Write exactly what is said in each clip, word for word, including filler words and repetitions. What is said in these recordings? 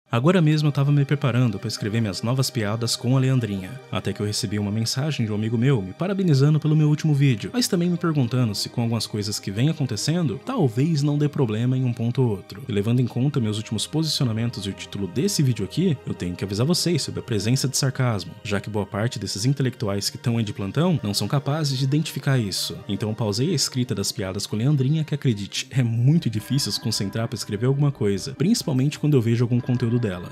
Agora mesmo eu tava me preparando para escrever minhas novas piadas com a Leandrinha, até que eu recebi uma mensagem de um amigo meu me parabenizando pelo meu último vídeo, mas também me perguntando se com algumas coisas que vem acontecendo, talvez não dê problema em um ponto ou outro. E levando em conta meus últimos posicionamentos e o título desse vídeo aqui, eu tenho que avisar vocês sobre a presença de sarcasmo, já que boa parte desses intelectuais que estão aí de plantão não são capazes de identificar isso. Então eu pausei a escrita das piadas com a Leandrinha, que acredite, é muito difícil se concentrar para escrever alguma coisa, principalmente quando eu vejo algum conteúdo dela.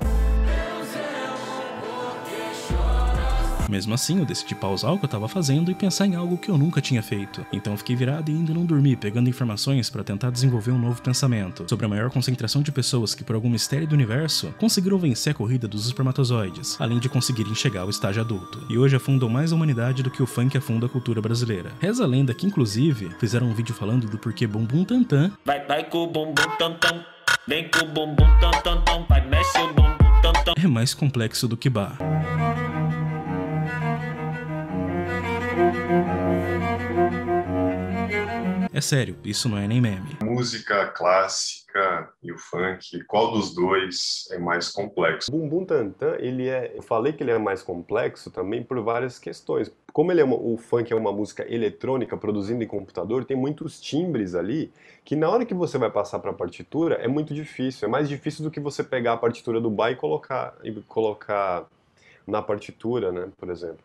Mesmo assim, eu decidi pausar o que eu tava fazendo e pensar em algo que eu nunca tinha feito. Então eu fiquei virado e ainda não dormi, pegando informações para tentar desenvolver um novo pensamento sobre a maior concentração de pessoas que, por algum mistério do universo, conseguiram vencer a corrida dos espermatozoides, além de conseguirem chegar ao estágio adulto. E hoje afundam mais a humanidade do que o funk afunda a cultura brasileira. Reza a lenda que, inclusive, fizeram um vídeo falando do porquê bumbum tantan Vai, vai com o bumbum tantan, vem com o bumbum tantan, vai, mexe o bumbum tantan. É mais complexo do que bar. É sério, isso não é nem meme. Música clássica e o funk, qual dos dois é mais complexo? O Bumbum Tantan, ele é, eu falei que ele é mais complexo também por várias questões. Como ele é uma, o funk é uma música eletrônica produzida em computador, tem muitos timbres ali que na hora que você vai passar para a partitura é muito difícil. É mais difícil do que você pegar a partitura do bar e colocar, e colocar na partitura, né, por exemplo.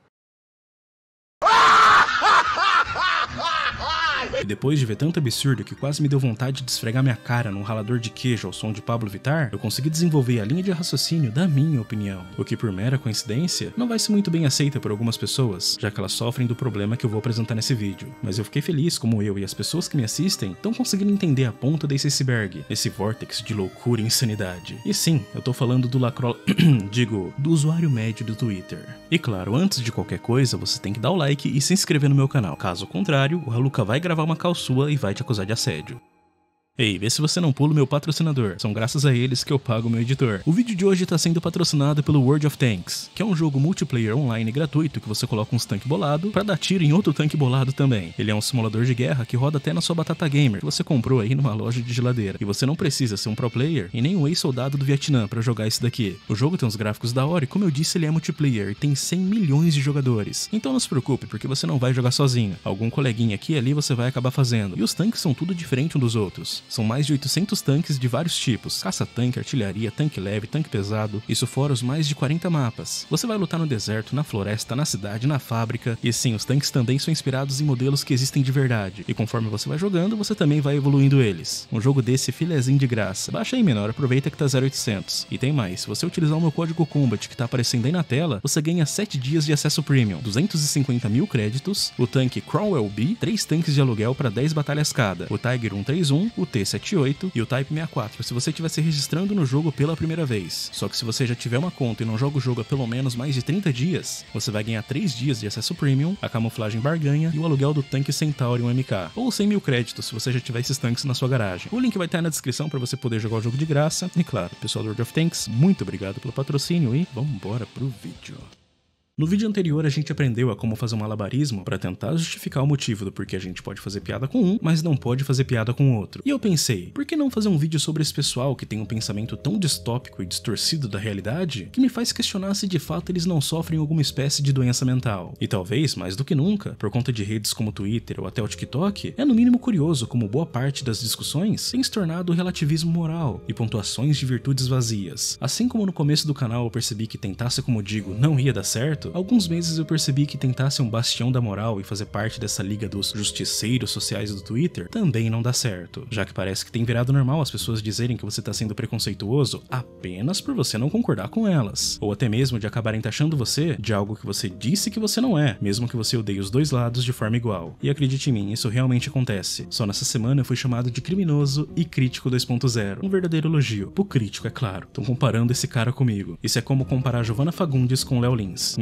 E depois de ver tanto absurdo que quase me deu vontade de esfregar minha cara num ralador de queijo ao som de Pablo Vittar, eu consegui desenvolver a linha de raciocínio da minha opinião, o que por mera coincidência não vai ser muito bem aceita por algumas pessoas, já que elas sofrem do problema que eu vou apresentar nesse vídeo. Mas eu fiquei feliz como eu e as pessoas que me assistem estão conseguindo entender a ponta desse iceberg, esse vórtex de loucura e insanidade. E sim, eu tô falando do lacrola... digo, do usuário médio do Twitter. E claro, antes de qualquer coisa, você tem que dar o like e se inscrever no meu canal. Caso contrário, o Haluka vai gravar uma call sua e vai te acusar de assédio. Ei, vê se você não pula o meu patrocinador, são graças a eles que eu pago o meu editor. O vídeo de hoje tá sendo patrocinado pelo World of Tanks, que é um jogo multiplayer online gratuito que você coloca uns tanques bolados pra dar tiro em outro tanque bolado também. Ele é um simulador de guerra que roda até na sua batata gamer, que você comprou aí numa loja de geladeira. E você não precisa ser um pro player e nem um ex-soldado do Vietnã pra jogar esse daqui. O jogo tem uns gráficos da hora e, como eu disse, ele é multiplayer e tem cem milhões de jogadores. Então não se preocupe, porque você não vai jogar sozinho. Algum coleguinha aqui e ali você vai acabar fazendo. E os tanques são tudo diferente um dos outros. São mais de oitocentos tanques de vários tipos, caça-tanque, artilharia, tanque leve, tanque pesado, isso fora os mais de quarenta mapas. Você vai lutar no deserto, na floresta, na cidade, na fábrica, e sim, os tanques também são inspirados em modelos que existem de verdade, e conforme você vai jogando, você também vai evoluindo eles. Um jogo desse filezinho de graça. Baixa aí, menor, aproveita que tá zero oitocentos. E tem mais, se você utilizar o meu código Combat que tá aparecendo aí na tela, você ganha sete dias de acesso premium, duzentos e cinquenta mil créditos, o tanque Cromwell B, três tanques de aluguel para dez batalhas cada, o Tiger cento e trinta e um, o T setenta e oito e o Type sessenta e quatro, se você estiver se registrando no jogo pela primeira vez. Só que se você já tiver uma conta e não joga o jogo há pelo menos mais de trinta dias, você vai ganhar três dias de acesso premium, a camuflagem barganha e o aluguel do tanque Centauri um M K, ou cem mil créditos se você já tiver esses tanques na sua garagem. O link vai estar na descrição para você poder jogar o jogo de graça. E claro, pessoal do World of Tanks, muito obrigado pelo patrocínio e vamos embora pro vídeo. No vídeo anterior a gente aprendeu a como fazer um malabarismo para tentar justificar o motivo do porquê a gente pode fazer piada com um, mas não pode fazer piada com o outro. E eu pensei, por que não fazer um vídeo sobre esse pessoal que tem um pensamento tão distópico e distorcido da realidade que me faz questionar se de fato eles não sofrem alguma espécie de doença mental. E talvez, mais do que nunca, por conta de redes como o Twitter ou até o TikTok, é no mínimo curioso como boa parte das discussões tem se tornado relativismo moral e pontuações de virtudes vazias. Assim como no começo do canal eu percebi que tentar ser como digo não ia dar certo, alguns meses eu percebi que tentar ser um bastião da moral e fazer parte dessa liga dos justiceiros sociais do Twitter também não dá certo, já que parece que tem virado normal as pessoas dizerem que você tá sendo preconceituoso apenas por você não concordar com elas, ou até mesmo de acabarem taxando você de algo que você disse que você não é, mesmo que você odeie os dois lados de forma igual. E acredite em mim, isso realmente acontece. Só nessa semana eu fui chamado de criminoso e crítico dois ponto zero, um verdadeiro elogio. O crítico, é claro, estão comparando esse cara comigo. Isso é como comparar Giovanna Fagundes com Léo Lins. Um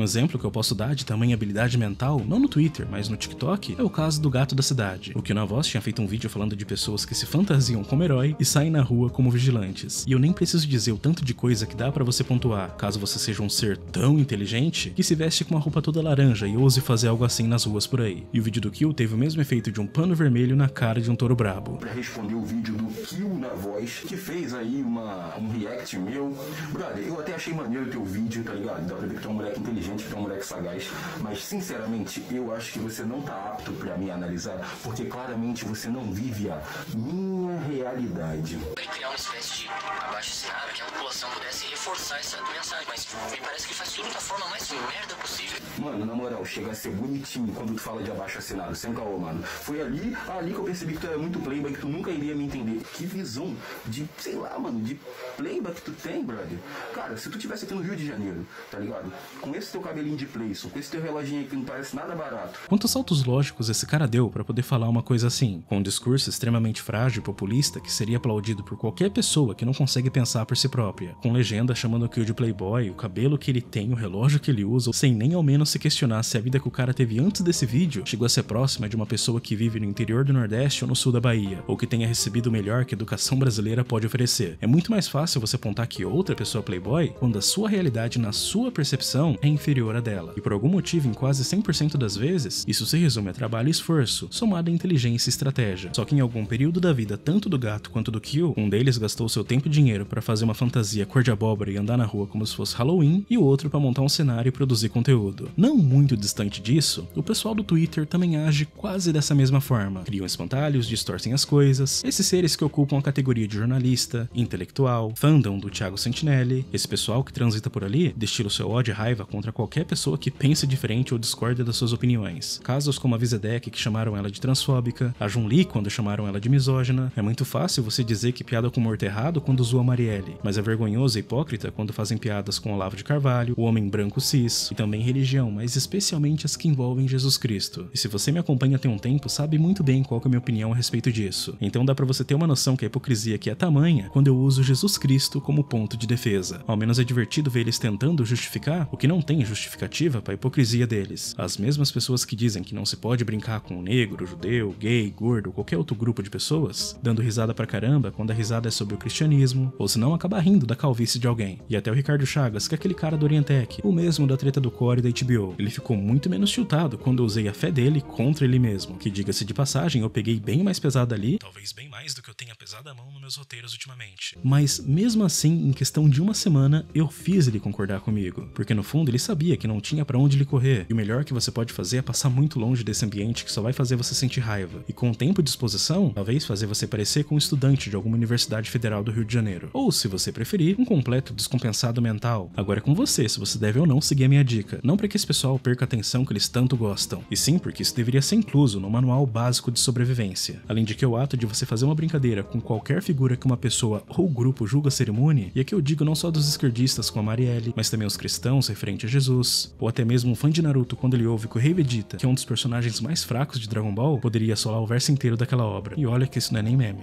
exemplo que eu posso dar de tamanha habilidade mental, não no Twitter, mas no TikTok, é o caso do gato da cidade. O QNavoz tinha feito um vídeo falando de pessoas que se fantasiam como herói e saem na rua como vigilantes. E eu nem preciso dizer o tanto de coisa que dá pra você pontuar, caso você seja um ser tão inteligente que se veste com uma roupa toda laranja e ouse fazer algo assim nas ruas por aí. E o vídeo do Kill teve o mesmo efeito de um pano vermelho na cara de um touro brabo. Pra responder o vídeo do QNavoz, que fez aí uma, um react meu. Brother, eu até achei maneiro o teu vídeo, tá ligado? Dá pra ver que tu é um moleque inteligente, que tu é um moleque sagaz. Mas, sinceramente, eu acho que você não tá apto pra me analisar, porque claramente você não vive a minha realidade. Criar uma espécie de abaixo-assinado que a população pudesse reforçar essa mensagem, mas me parece que faz tudo da forma mais merda possível. Mano, na moral, chega a ser bonitinho quando tu fala de abaixo-assinado, sem caô, mano. Foi ali, ali que eu percebi que tu era muito playboy, que tu nunca iria me entender. Que visão de, sei lá, mano, de playboy que tu tem, brother. Cara, se tu tivesse aqui no Rio de Janeiro, tá ligado? Com esse teu cabelinho de Playson, com esse teu reloginho aí que não parece nada barato. Quantos saltos lógicos esse cara deu pra poder falar uma coisa assim, com um discurso extremamente frágil e populista que seria aplaudido por qualquer pessoa que não consegue pensar por si própria, com legenda chamando o Kill de playboy, o cabelo que ele tem, o relógio que ele usa, sem nem ao menos se questionar se a vida que o cara teve antes desse vídeo chegou a ser próxima de uma pessoa que vive no interior do Nordeste ou no sul da Bahia, ou que tenha recebido o melhor que a educação brasileira pode oferecer. É muito mais fácil você apontar que outra pessoa é playboy quando a sua realidade na sua percepção é inferior à dela. E por algum motivo, em quase cem por cento das vezes, isso se resume a trabalho e esforço, somado a inteligência e estratégia. Só que em algum período da vida, tanto do gato quanto do Kill, um deles gastou seu tempo e dinheiro para fazer uma fantasia cor de abóbora e andar na rua como se fosse Halloween, e o outro para montar um cenário e produzir conteúdo. Não muito distante disso, o pessoal do Twitter também age quase dessa mesma forma. Criam espantalhos, distorcem as coisas, esses seres que ocupam a categoria de jornalista, intelectual, fandom do Thiago Sentinelli, esse pessoal que transita por ali destila o seu ódio e raiva contra qualquer pessoa que pense diferente ou discorda das suas opiniões. Casos como a Vizedec, que chamaram ela de transfóbica, a Jun-Li quando chamaram ela de misógina. É muito fácil você dizer que piada com morto é errado quando zoa Marielle, mas é vergonhoso e hipócrita quando fazem piadas com Olavo de Carvalho, o homem branco cis, e também religião, mas especialmente as que envolvem Jesus Cristo. E se você me acompanha tem um tempo, sabe muito bem qual que é a minha opinião a respeito disso. Então dá pra você ter uma noção que a hipocrisia aqui é tamanha quando eu uso Jesus Cristo como ponto de defesa. Ao menos é divertido ver eles tentando justificar o que não tem justificativa pra hipocrisia deles. As mesmas pessoas que dizem que não se pode brincar com o negro, judeu, gay, gordo ou qualquer outro grupo de pessoas, dando risada pra caramba quando a risada é sobre o cristianismo, ou se não acaba rindo da calvície de alguém. E até o Ricardo Chagas, que é aquele cara do Orientec, o mesmo da treta do Core e da H B O. Ele ficou muito menos tiltado quando eu usei a fé dele contra ele mesmo, que diga-se de passagem, eu peguei bem mais pesado ali, talvez bem mais do que eu tenha pesado a mão nos meus roteiros ultimamente. Mas mesmo assim, em questão de uma semana, eu fiz ele concordar comigo, porque no fundo ele sabia que não tinha pra onde ele correr, e o melhor que você pode fazer é passar muito longe desse ambiente que só vai fazer você sentir raiva, e com o tempo de exposição, talvez fazer você parecer com um estudante de alguma universidade federal do Rio de Janeiro, ou se você preferir, um completo descompensado mental. Agora é com você se você deve ou não seguir a minha dica, não para que esse pessoal perca a atenção que eles tanto gostam, e sim porque isso deveria ser incluso no manual básico de sobrevivência. Além de que o ato de você fazer uma brincadeira com qualquer figura que uma pessoa ou grupo julga ser imune, e aqui eu digo não só dos esquerdistas com a Marielle, mas também os cristãos referente a Jesus, ou até mesmo um fã de Naruto quando ele ouve que o Rei Vegeta, que é um dos personagens mais fracos de Dragon Ball, poderia assolar o verso inteiro daquela obra. E olha que isso não é nem meme.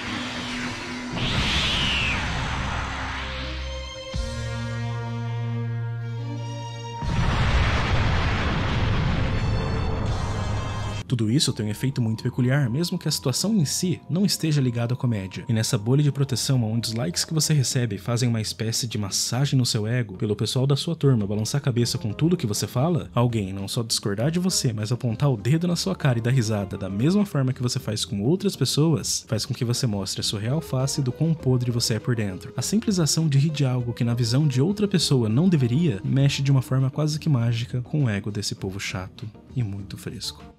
Tudo isso tem um efeito muito peculiar, mesmo que a situação em si não esteja ligada à comédia. E nessa bolha de proteção, onde os likes que você recebe fazem uma espécie de massagem no seu ego, pelo pessoal da sua turma balançar a cabeça com tudo que você fala, alguém não só discordar de você, mas apontar o dedo na sua cara e dar risada da mesma forma que você faz com outras pessoas, faz com que você mostre a sua real face do quão podre você é por dentro. A simples ação de rir de algo que na visão de outra pessoa não deveria, mexe de uma forma quase que mágica com o ego desse povo chato e muito fresco.